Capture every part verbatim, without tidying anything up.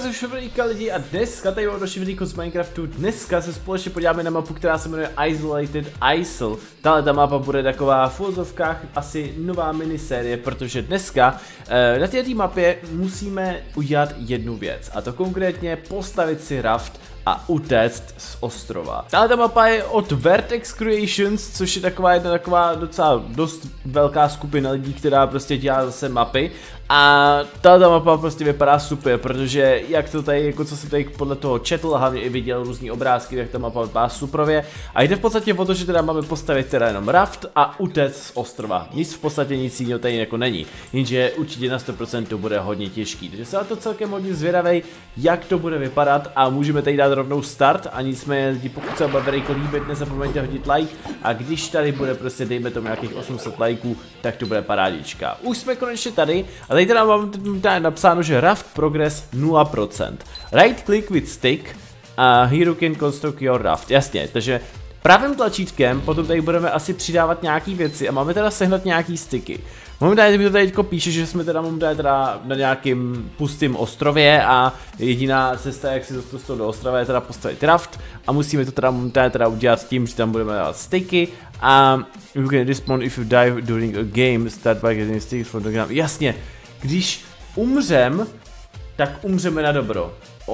jsem Ševelíka lidi a dneska tady mám do Ševelíku z Minecraftu. Dneska se společně podíváme na mapu, která se jmenuje Isolated Isle. Tahle ta mapa bude taková v uvozovkách asi nová minisérie, protože dneska eh, na této mapě musíme udělat jednu věc. A to konkrétně postavit si raft a utéct z ostrova. Tahle ta mapa je od Vertex Creations, což je taková jedna taková docela dost velká skupina lidí, která prostě dělá zase mapy. A tato mapa prostě vypadá super, protože jak to tady, jako co jsem tady podle toho četl a hlavně i viděl různý obrázky, tak ta mapa vypadá superově. A jde v podstatě o to, že teda máme postavit teda jenom raft a utéct z ostrova. Nic v podstatě nic jiného tady jako není, jenže určitě na sto procent to bude hodně těžký. Takže jsem na to celkem hodně zvědavej, jak to bude vypadat a můžeme tady dát rovnou start. A nicméně, pokud se bude velko líbit, nezapomeňte hodit like a když tady bude prostě dejme tomu nějakých osm set lajků, tak to bude parádička. Už jsme konečně tady. A tady teda mám tady napsáno, že raft progress nula procent. Right click with stick a here you can construct your raft. Jasně, takže pravým tlačítkem potom tady budeme asi přidávat nějaký věci a máme teda sehnat nějaký sticky. Momentálně mi to tady píše, že jsme teda momentálně teda na nějakým pustým ostrově a jediná cesta, jak si dostat z toho do ostrova, je teda postavit raft a musíme to teda momentálně teda udělat tím, že tam budeme dát sticky a you can respawn if you die during a game, start by getting sticks from the ground. Jasně, když umřem, tak umřeme na dobro.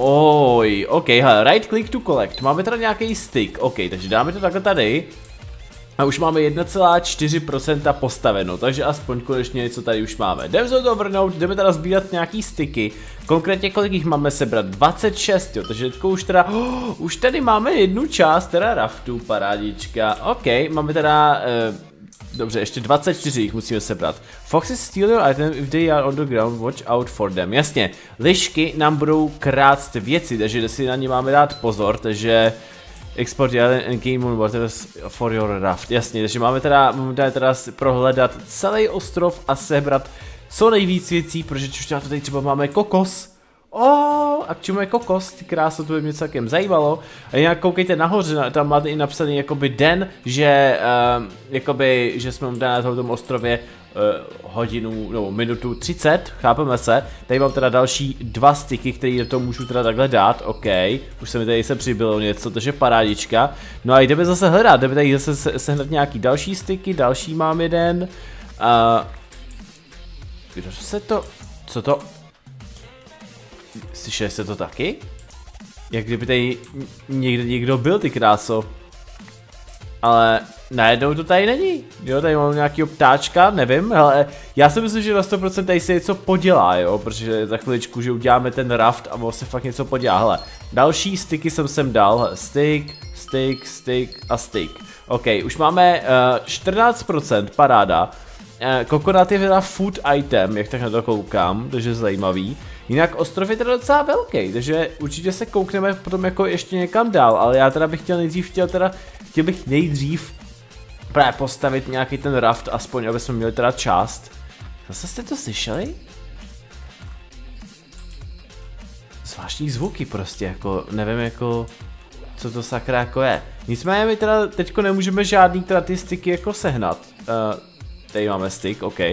Oj, ok, hele, right click to collect, máme teda nějaký stick, ok, takže dáme to takhle tady. A už máme jedna celá čtyři procenta postaveno, takže aspoň konečně něco tady už máme. Jdeme se to vrnout, jdeme teda sbírat nějaký sticky. Konkrétně kolik jich máme sebrat? dvacet šest, jo, takže teďko už teda, oh, už tady máme jednu část teda raftu, parádička. Ok, máme teda, eh, dobře, ještě dvacet čtyři jich musíme sebrat. Foxes steal your item if they are on the ground, watch out for them. Jasně, lišky nám budou krást věci, takže si na ně máme dát pozor, takže export and game on waters for your raft. Jasně, takže máme teda, máme teda prohledat celý ostrov a sebrat co nejvíc věcí, protože už tady třeba máme kokos. Oh, a k čemu je kokos? Ty kráso, to by mě celkem zajímalo. A jinak koukejte nahoře, tam máte i napsaný jakoby den, že uh, jakoby, že jsme na tom ostrově uh, hodinu, nebo minutu třicet, chápeme se. Tady mám teda další dva sticky, které do toho můžu teda takhle dát, ok. Už se mi tady se přibylo něco, takže parádička. No a jdeme zase hledat, jdeme tady zase se, sehnat nějaký další sticky, další mám jeden. Uh, kdo se to, co to? Slyšeli jste to taky? Jak kdyby tady někde někdo byl, ty kráso. Ale najednou to tady není. Jo, tady mám nějakýho ptáčka, nevím, ale já si myslím, že na sto procent tady se něco podělá, jo, protože za chviličku, že uděláme ten raft a on se fakt něco podělá. Hele, další sticky jsem sem dal, hele, stick, stick, stick a stick. Ok, už máme uh, čtrnáct procent, paráda. Uh, kokonat je teda food item, jak tak na to koukám, takže je zajímavý. Jinak ostrov je teda docela velký, takže určitě se koukneme potom jako ještě někam dál, ale já teda bych chtěl nejdřív chtěl teda, chtěl bych nejdřív právě postavit nějaký ten raft, aspoň aby jsme měli teda část. Zase jste to slyšeli? Zvláštní zvuky prostě, jako nevím jako, co to sakra jako je. Nicméně my teda teďko nemůžeme žádný teda ty sticky jako sehnat. Uh, tady máme stick, ok.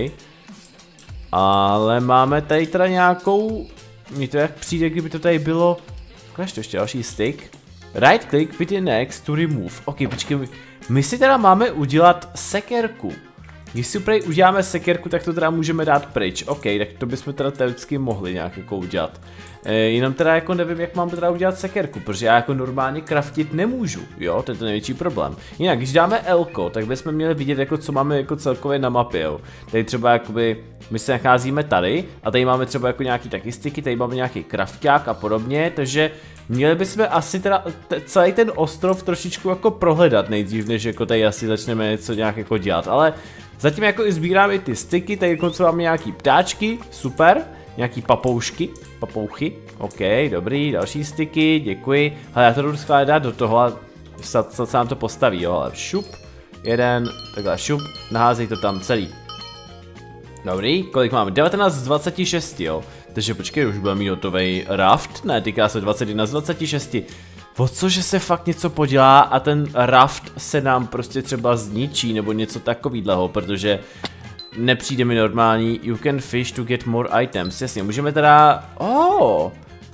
Ale máme tady teda nějakou, mně to jak přijde, kdyby to tady bylo, ukáž to ještě další stick. Right click with the X to remove. Ok, počkej, my si teda máme udělat sekerku. Když si úplně uděláme sekerku, tak to teda můžeme dát pryč. Ok, tak to bychom teda teoreticky mohli nějak jako udělat. E, jenom teda jako nevím, jak mám teda udělat sekerku, protože já jako normálně craftit nemůžu, jo, to je to největší problém. Jinak, když dáme L-ko, tak bychom měli vidět, jako co máme jako celkově na mapě, jo. Tady třeba jakoby, my se nacházíme tady a tady máme třeba jako nějaký taky sticky, tady máme nějaký crafták a podobně, takže měli bychom asi teda celý ten ostrov trošičku jako prohledat nejdřív, než jako tady asi začneme něco nějak jako dělat, ale zatím jako i sbírám i ty sticky, tady dokonce máme nějaký ptáčky, super, nějaký papoušky, papouchy, ok, dobrý, další sticky, děkuji, ale já to jdu skládat do toho, snad se nám to postaví, jo, ale šup, jeden, takhle šup, naházej to tam celý. Dobrý, kolik máme? devatenáct z dvaceti šesti, jo, takže počkej, už budeme mít hotovej raft, ne, týká se dvacet jedna z dvaceti šesti. O co, že se fakt něco podělá a ten raft se nám prostě třeba zničí nebo něco takovýhleho, protože nepřijde mi normální. You can fish to get more items. Jasně, můžeme teda... Oh,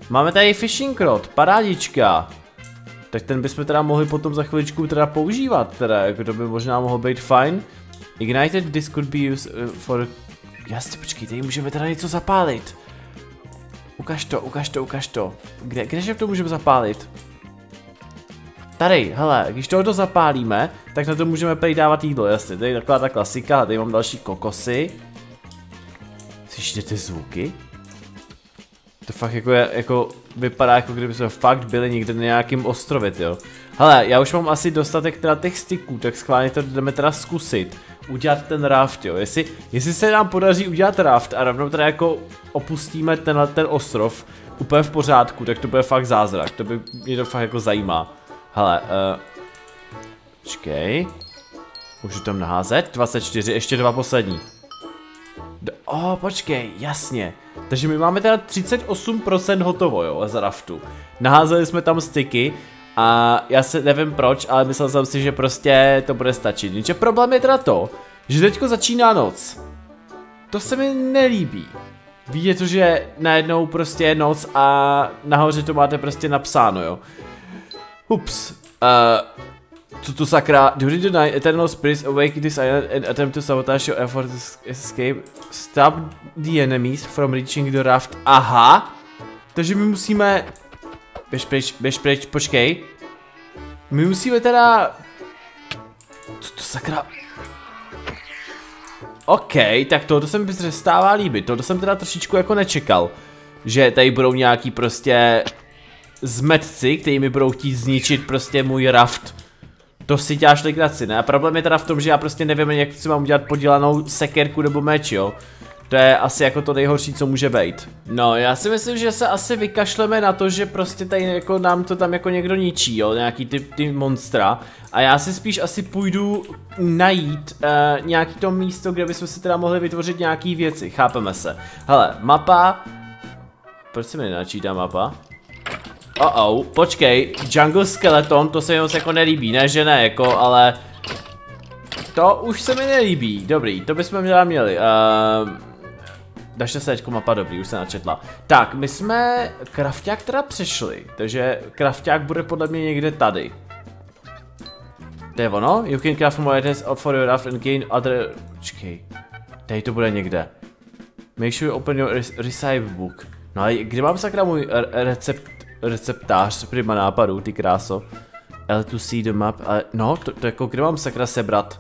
Máme tady fishing rod, parádička. Tak ten bychom teda mohli potom za chviličku teda používat, teda, jako to by možná mohlo být fajn. Ignited, this could be used for... Jasně, počkej, tady můžeme teda něco zapálit. Ukaž to, ukaž to, ukaž to. Kde, kdeže to můžeme zapálit? Tady, hele, když tohoto zapálíme, tak na to můžeme prý dávat jídlo, jasně, tady je taková ta klasika, tady mám další kokosy. Slyšíte ty zvuky? To fakt jako, je, jako vypadá, jako kdyby jsme fakt byli někde na nějakým ostrově, jo. Hele, já už mám asi dostatek teda těch styků, tak schválně to jdeme teda zkusit. Udělat ten raft, jo. Jestli, jestli se nám podaří udělat raft a rovnou teda jako opustíme tenhle ten ostrov úplně v pořádku, tak to bude fakt zázrak, to by mě to fakt jako zajímá. Hele, uh, počkej. Můžu tam naházet? dvacet čtyři, ještě dva poslední. O, oh, počkej, jasně. Takže my máme teda třicet osm procent hotovo, jo, z raftu. Naházeli jsme tam styky a já se nevím proč, ale myslel jsem si, že prostě to bude stačit. Jenže problém je teda to, že teďko začíná noc. To se mi nelíbí. Víte to, že najednou prostě je noc a nahoře to máte prostě napsáno, jo. Ups. Uh, co to sakra? During the night, eternal spirits awake this island and attempt to sabotage your effort to escape. Stop the enemies from reaching the raft. Aha. Takže my musíme... Běž pryč, běž pryč, počkej. My musíme teda... Co to sakra? OK, tak tohoto se mi přestává líbit. Tohoto jsem teda trošičku jako nečekal. Že tady budou nějaký prostě... zmetci, kteří mi budou chtít zničit prostě můj raft. To si děláš legraci, ne? A problém je teda v tom, že já prostě nevím, jak si mám udělat podělanou sekerku nebo meč, jo? To je asi jako to nejhorší, co může být. No, já si myslím, že se asi vykašleme na to, že prostě tady jako nám to tam jako někdo ničí, jo? Nějaký ty, ty monstra. A já si spíš asi půjdu najít uh, nějaký to místo, kde bychom si teda mohli vytvořit nějaký věci, chápeme se. Hele, mapa... Proč se mi nenačítá mapa? Oh oh, počkej, Jungle Skeleton, to se mi moc jako nelíbí, ne že ne, jako, ale... To už se mi nelíbí, dobrý, to bychom měli měli, uh... Dašte se teďko mapa, dobrý, už se načetla. Tak, my jsme krafťák teda přešli, takže krafťák bude podle mě někde tady. To je ono, you can craft more items for your raft and gain other... Počkej, tady to bude někde. Make sure you open your recipe book. No ale kde mám sakra můj recept? Receptář prima nápadů, ty kráso. L to see the map, ale no, to, to jako kde mám sakra sebrat?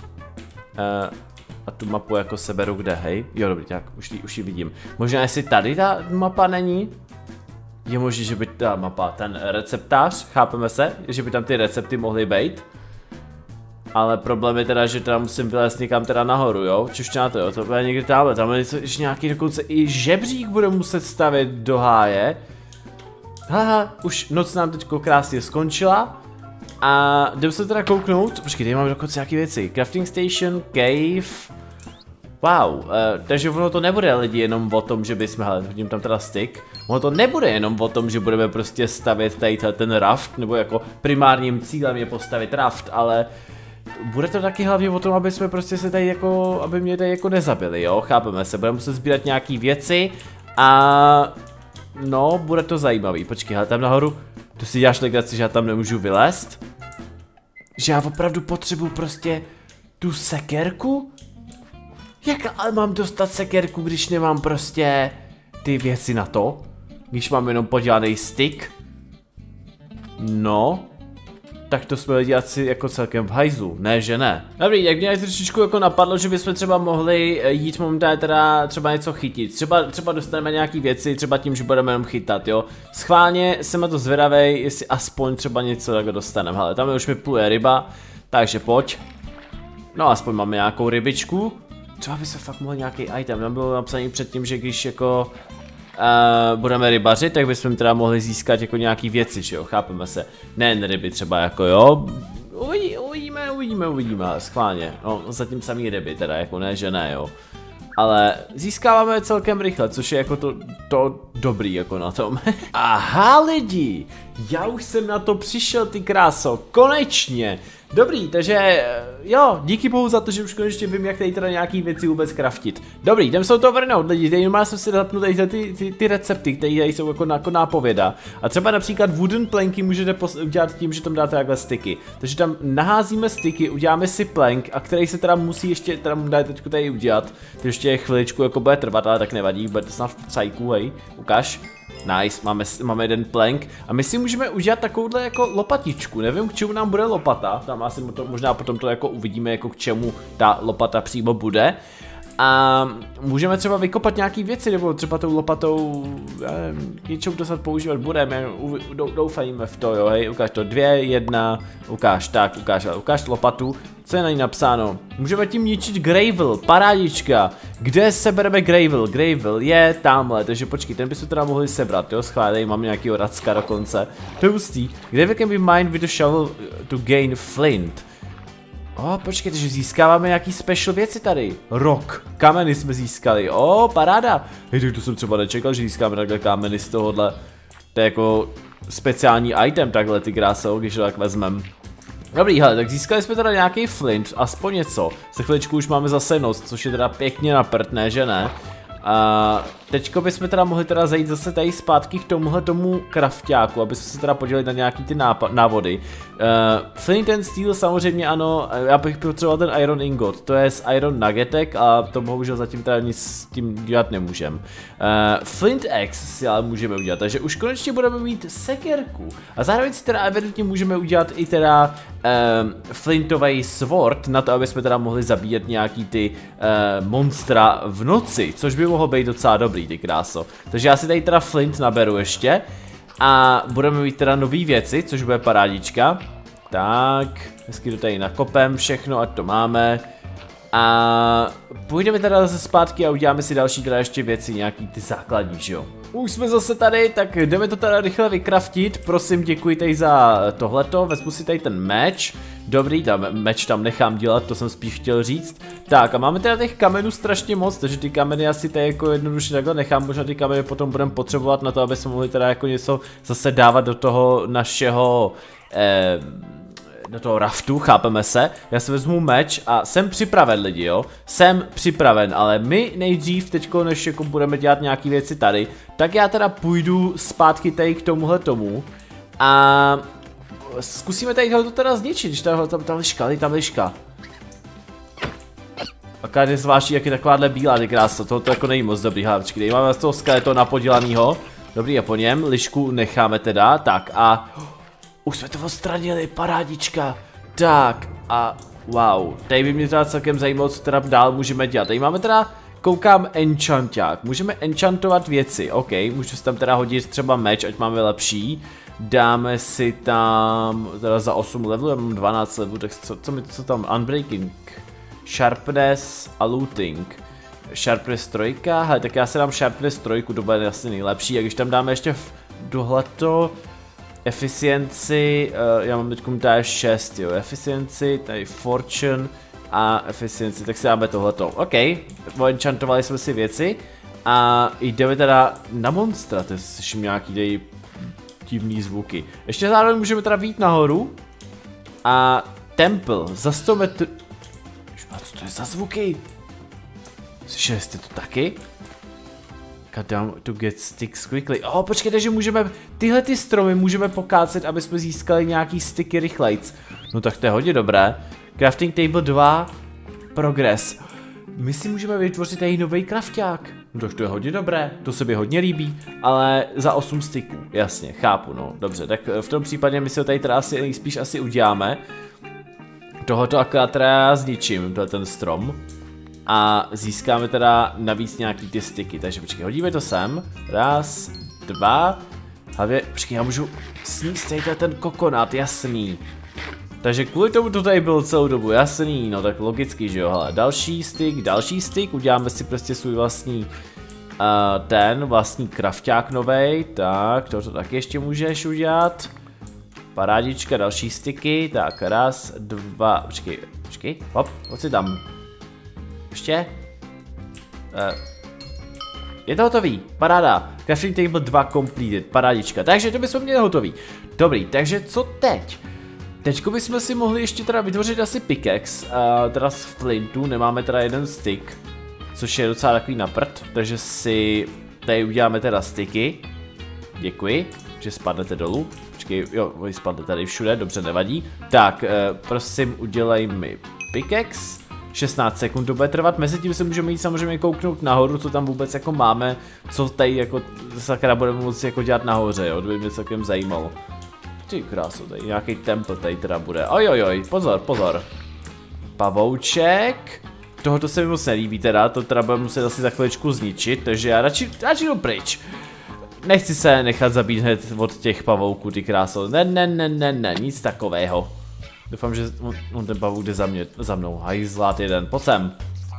Uh, a tu mapu jako seberu kde, hej? Jo, dobrý, tak už, už ji vidím. Možná jestli tady ta mapa není? Je možné, že by ta mapa, ten receptář, chápeme se? Že by tam ty recepty mohly být. Ale problém je teda, že teda musím vylézt někam teda nahoru, jo? Čušťá to, jo? To bude někde tamhle, tam je nějaký dokonce i žebřík bude muset stavět do háje. Haha, už noc nám teďko krásně skončila. A jdeme se teda kouknout. Počkej, tady máme dokonce nějaké věci. Crafting station, cave. Wow, uh, takže ono to nebude lidi jenom o tom, že bychom, hele, hodím tam teda stick. Ono to nebude jenom o tom, že budeme prostě stavět tady ten raft, nebo jako primárním cílem je postavit raft, ale bude to taky hlavně o tom, aby jsme prostě se tady jako, aby mě tady jako nezabili, jo, chápeme se, budeme muset sbírat nějaký věci a no, bude to zajímavý, počkej, hele, tam nahoru, to si děláš legraci, že já tam nemůžu vylézt? Že já opravdu potřebuji prostě tu sekerku? Jak ale mám dostat sekerku, když nemám prostě ty věci na to? Když mám jenom podělaný stick? No, tak to jsme lidi asi jako celkem v hajzlu, ne že ne. Dobrý, jak mě trošičku jako napadlo, že bychom třeba mohli jít momentálně teda třeba něco chytit. Třeba, třeba dostaneme nějaký věci, třeba tím, že budeme jenom chytat, jo. Schválně jsem na to zvědavej, jestli aspoň třeba něco takhle dostaneme. Hele, tam už mi pluje ryba, takže pojď. No aspoň máme nějakou rybičku. Třeba by se fakt mohl nějaký item, tam bylo napsané předtím, že když jako uh, budeme rybařit, tak bychom teda mohli získat jako nějaký věci, že jo, chápeme se. Nejen ryby třeba jako jo, Uvidí, uvidíme, uvidíme, uvidíme, schválně, no zatím samý ryby teda, jako ne, že ne, jo. Ale získáváme celkem rychle, což je jako to, to dobrý jako na tom. Aha lidi, já už jsem na to přišel, ty kráso, konečně. Dobrý, takže jo, díky bohu za to, že už konečně vím, jak tady teda nějaký věci vůbec craftit. Dobrý, jdem se to vrnout, lidi, tady normálně jsem si zapnul tady ty, ty, ty recepty, které tady jsou jako, jako nápověda. A třeba například wooden planky můžete udělat tím, že tam dáte takhle styky. Takže tam naházíme styky, uděláme si plank, a který se teda musí ještě, teda mu dát teď tady udělat. To ještě chviličku jako bude trvat, ale tak nevadí, bude to snad v cajku, hej, ukáž. Nice, máme, máme jeden plank a my si můžeme udělat takovouhle jako lopatičku, nevím k čemu nám bude lopata, tam asi to, možná potom to jako uvidíme jako k čemu ta lopata přímo bude. A můžeme třeba vykopat nějaký věci, nebo třeba tou lopatou, já nevím, něčemu to snad používat budeme, doufajíme v to, jo, hej, ukáž to, dvě, jedna, ukáž, tak, ukáž, ukáž lopatu, co je na ní napsáno, můžeme tím ničit gravel, parádička, kde sebereme gravel, gravel je tamhle, takže počkej, ten bychom teda mohli sebrat, jo, schválej, mám nějakýho racka dokonce, to je hustý, gravel can be mined with a shovel to gain flint. O, oh, počkejte, že získáváme nějaký special věci tady. Rock. Kameny jsme získali. O, oh, paráda. Hej, tak to jsem třeba nečekal, že získáme takhle kameny z tohohle. To je jako speciální item takhle, ty krásou, když to tak vezmem. Dobrý, hele, tak získali jsme teda nějaký flint, aspoň něco. Za chviličku už máme zase noc, což je teda pěkně na prd, ne, že ne? A teďko bychom teda mohli teda zajít zase tady zpátky k tomuhle tomu krafťáku, aby jsme se teda podívali na nějaký ty návody. Uh, Flint and Steel samozřejmě ano, já bych potřeboval ten Iron Ingot, to je z Iron Nuggetek a to bohužel zatím teda nic s tím dělat nemůžem. Uh, Flint Axe si ale můžeme udělat, takže už konečně budeme mít sekerku a zároveň si teda evidentně můžeme udělat i teda uh, Flintový sword na to, aby jsme teda mohli zabíjet nějaký ty uh, monstra v noci, což by mohlo být docela dobrý, ty kráso. Takže já si tady teda Flint naberu ještě a budeme mít teda nové věci, což bude parádička. Tak, hezky to tady nakopem všechno, ať to máme. A půjdeme teda zase zpátky a uděláme si další teda ještě věci, nějaký ty základní, že jo. Už jsme zase tady, tak jdeme to teda rychle vykraftit, prosím děkuji tady za tohleto, vezmu si tady ten meč. Dobrý, tam meč tam nechám dělat, to jsem spíš chtěl říct. Tak a máme teda těch kamenů strašně moc, takže ty kameny asi tady jako jednoduše takhle nechám, možná ty kameny potom budeme potřebovat na to, aby jsme mohli teda jako něco zase dávat do toho našeho... Eh, do toho raftu, chápeme se, já si vezmu meč a jsem připraven lidi, jo, jsem připraven, ale my nejdřív teďko, než jako budeme dělat nějaký věci tady, tak já teda půjdu zpátky tady k tomuhle tomu a zkusíme tady to teda zničit, když tady tam ta liška, tady ta liška. Aká je zvláštní, jak je takováhle bílá, ty krása, tohoto jako není moc dobrý, hele, počkej, máme z toho skeletona podělanýho, dobrý a po něm, lišku necháme teda, tak a... Už jsme to odstranili, parádička. Tak a wow, tady by mě teda celkem zajímalo, co teda dál můžeme dělat. Tady máme teda, koukám, enchanták. Můžeme enchantovat věci, ok, můžu si tam teda hodit třeba meč, ať máme lepší. Dáme si tam, teda za osm levelů, já mám dvanáct levelů, tak co, co, mi, co tam, unbreaking, sharpness a looting. Sharpness trojka, hele, tak já si dám sharpness trojku, to bude asi nejlepší. A když tam dáme ještě dohleto, efficiency, uh, já mám teď tady šest, jo, efficiency, tady fortune a efficiency, tak si dáme tohleto. OK, enchantovali jsme si věci a jdeme teda na monstra, to slyším nějaký tady divný zvuky. Ještě zároveň můžeme teda vyjít nahoru a temple, za sto metrů, co to je za zvuky? Slyšeli jste to taky? Cut down to get sticks quickly. Oh, počkejte, že můžeme, tyhle ty stromy můžeme pokácet, aby jsme získali nějaký sticky rychlejc. No tak to je hodně dobré. Crafting table dva, progress. My si můžeme vytvořit tady nový crafták. No tak to je hodně dobré, to se mi hodně líbí, ale za osm sticků, jasně, chápu, no, dobře, tak v tom případě my si ho tady teda asi, nejspíš asi uděláme. Tohoto akorát teda zničím, to je ten strom. A získáme teda navíc nějaký ty styky, takže počkej, hodíme to sem, raz, dva, hlavě, počkej, já můžu sníst tady ten kokonát, jasný. Takže kvůli tomu to tady bylo celou dobu, jasný, no tak logicky, že jo, hele, další styk, další styk, uděláme si prostě svůj vlastní, uh, ten vlastní krafťák novej, tak, to taky ještě můžeš udělat. Parádička, další styky, tak raz, dva, počkej, počkej, hop, pojď si tam. Ještě? Uh, je to hotový, paráda. Crafting table dva completed, parádička. Takže to bychom měli hotový. Dobrý, takže co teď? Teďko bychom si mohli ještě teda vytvořit asi pickaxe, uh, teda z flintu, nemáme teda jeden stick, což je docela takový na prd, takže si tady uděláme teda sticky. Děkuji, že spadnete dolů. Počkej, jo, vy spadnete tady všude, dobře, nevadí. Tak, uh, prosím, udělej mi pickaxe. šestnáct sekund to bude trvat, mezi tím se můžeme jít samozřejmě kouknout nahoru, co tam vůbec jako máme, co tady jako sakra budeme moci jako dělat nahoře, jo, to by mě celkem zajímalo. Ty krásu, tady nějaký temple tady teda bude, ojojoj, pozor, pozor. Pavouček, tohoto se mi moc nelíbí teda, to teda budeme muset asi za chviličku zničit, takže já radši, radši jdu pryč. Nechci se nechat zabít hned od těch pavouků, ty kráso, ne, ne, ne, ne, ne, nic takového. Doufám, že on, on ten pavouk jde za, mě, za mnou. Hajzlát jeden, pojď sem.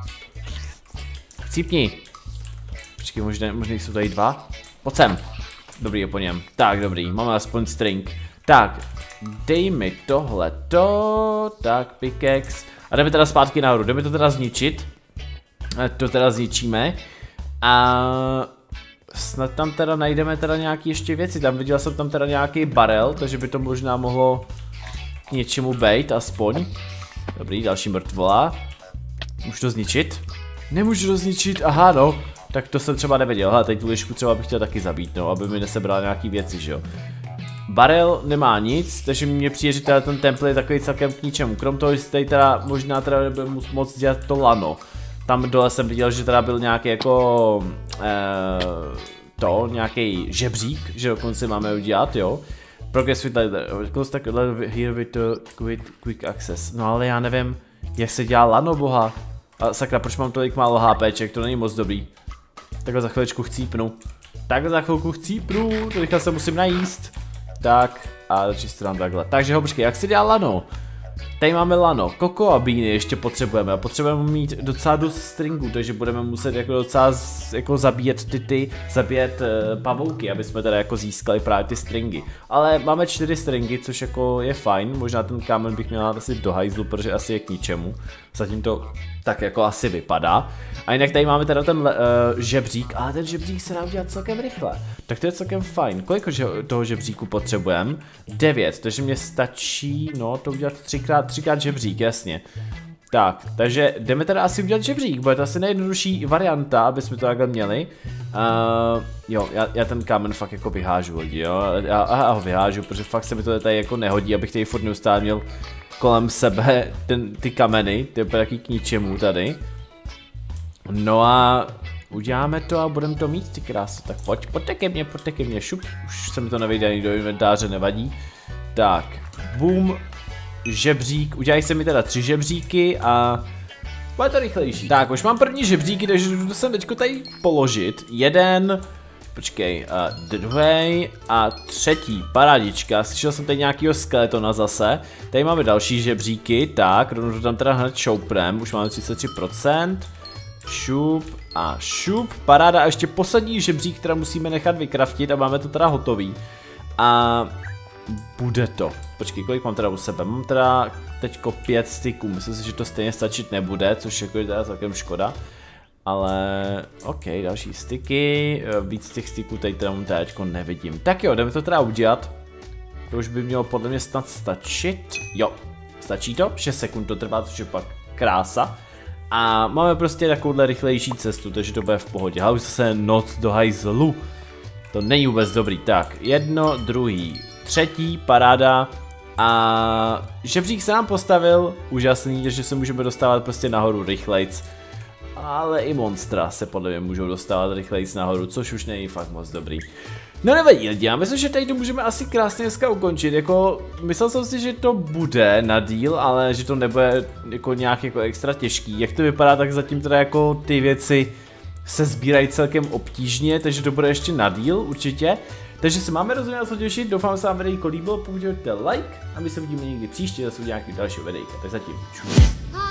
Chcípni. Počkej, možná, možná jsou tady dva. Pojď sem. Dobrý je po něm. Tak, dobrý, máme aspoň string. Tak, dej mi tohleto. Tak, pickaxe. A jdeme teda zpátky nahoru, jdeme to teda zničit. A to teda zničíme. A snad tam teda najdeme teda nějaký ještě věci. Tam viděl jsem tam teda nějaký barel, takže by to možná mohlo k něčemu bejt, aspoň. Dobrý, další mrtvola. Můžu to zničit? Nemůžu to zničit, aha no. Tak to jsem třeba nevěděl, hele, tady tu lišku třeba bych chtěl taky zabít, no, aby mi nesebral nějaký věci, že jo. Barel nemá nic, takže mi přijde, že teda ten temple je takový celkem k ničemu. Krom toho, že tady teda možná teda nebude moc dělat to lano. Tam dole jsem viděl, že teda byl nějaký jako eh, to, nějaký žebřík, že dokonce máme udělat, jo. Progress with close here with quick, quick access. No ale já nevím, jak se dělá lano, boha. A sakra, proč mám tolik málo HPček, to není moc dobrý. Takhle za chviličku chcípnu. Takhle za chvilku chcípnu, to rychle se musím najíst. Tak, a čisto nám takhle. Takže hořky, jak se dělá lano? Tady máme lano, koko a bíny ještě potřebujeme a potřebujeme mít docela dost stringů, takže budeme muset jako docela z, jako zabíjet ty ty, zabíjet uh, pavouky, aby jsme teda jako získali právě ty stringy. Ale máme čtyři stringy, což jako je fajn, možná ten kámen bych měl asi do hajzlu, protože asi je k ničemu. Zatím to tak jako asi vypadá. A jinak tady máme teda ten uh, žebřík, ale ten žebřík se dá udělat celkem rychle. Tak to je celkem fajn. Kolik toho žebříku potřebujeme? devět, takže mě stačí, no, to udělat třikrát, třikrát žebřík, jasně. Tak, takže jdeme teda asi udělat žebřík, bude to asi nejjednodušší varianta, aby jsme to takhle měli. Uh, jo, já, já ten kámen fakt jako vyhážu lidi, jo, já, já ho vyhážu, protože fakt se mi to tady jako nehodí, abych tady furt neustále měl kolem sebe ten, ty kameny, ty je taky k ničemu tady. No a uděláme to a budeme to mít, ty krásy, tak pojď, pojďte ke mně, pojďte ke mně, šup, už se mi to nevyjde ani do inventáře, nevadí. Tak, boom, žebřík, udělají se mi teda tři žebříky a bude to rychlejší. Tak, už mám první žebříky, takže jdu sem teďko tady položit, jeden, počkej, uh, druhý a třetí, parádička, slyšel jsem tady nějakýho skeletona zase, tady máme další žebříky, tak, rovnou to tam teda hned šoupnem, už máme třicet tři procent. Šup a šup, paráda a ještě poslední žebřík, která musíme nechat vykraftit a máme to teda hotový. A bude to. Počkej, kolik mám teda u sebe? Mám teda teďko pět styků, myslím si, že to stejně stačit nebude, což jako je teda celkem škoda. Ale ok, další styky, víc těch styků tady teda mám teďko nevidím. Tak jo, jdeme to teda udělat. To už by mělo podle mě snad stačit. Jo, stačí to? šest sekund to trvá, což je pak krása. A máme prostě takovouhle rychlejší cestu, takže to bude v pohodě. Ale už zase noc do hajzlu. To není vůbec dobrý. Tak, jedno, druhý, třetí, paráda. A žebřík se nám postavil, úžasný, že se můžeme dostávat prostě nahoru rychlejc. Ale i monstra se podle mě můžou dostávat rychlejc nahoru, což už není fakt moc dobrý. No nevadí lidi, já myslím, že tady to můžeme asi krásně dneska ukončit, jako myslel jsem si, že to bude na díl, ale že to nebude jako nějak jako extra těžký. Jak to vypadá, tak zatím teda jako ty věci se sbírají celkem obtížně, takže to bude ještě na díl určitě. Takže se máme rozhodně na co těšit, doufám, že se vám videjko líbilo, pokud like a my se uvidíme někdy příště zase u nějakého dalšího videjka, tak zatím čus.